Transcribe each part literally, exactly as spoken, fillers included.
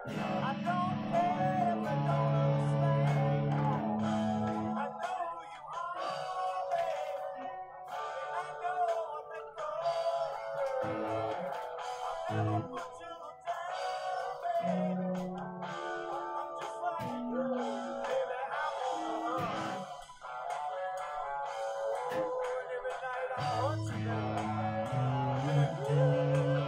I don't ever don't understand. I know you are, baby. I know I'm in love. I'll never put you down, baby. I'm just like you, baby. I want and every night I want you, baby.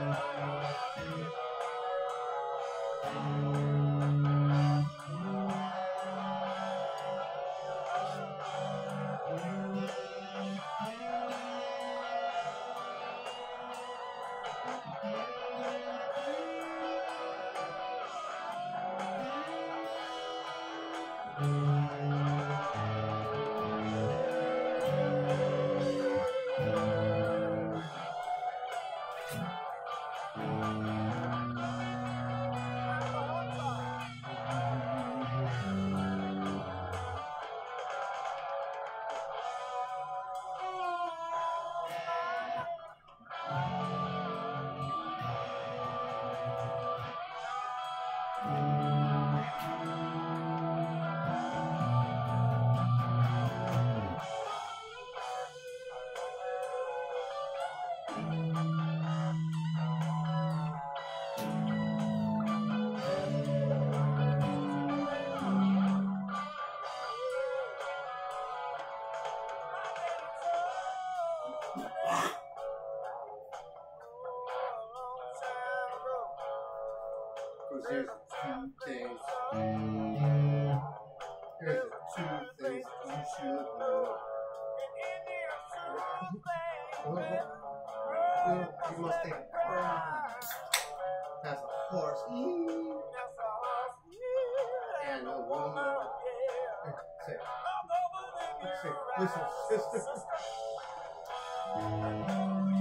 Because here's the two things. Here's the two things you should know. You must take a pride. That's a horse. And a woman. Say, say, listen, sister.